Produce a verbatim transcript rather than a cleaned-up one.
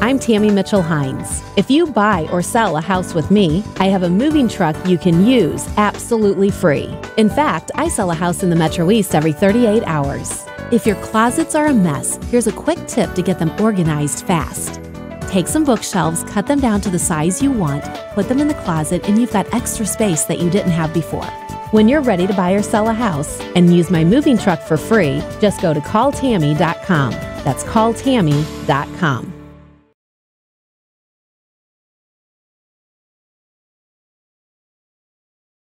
I'm Tammy Mitchell Hines. If you buy or sell a house with me, I have a moving truck you can use absolutely free. In fact, I sell a house in the Metro East every thirty-eight hours. If your closets are a mess, here's a quick tip to get them organized fast. Take some bookshelves, cut them down to the size you want, put them in the closet, and you've got extra space that you didn't have before. When you're ready to buy or sell a house and use my moving truck for free, just go to call tammy dot com. That's call tammy dot com.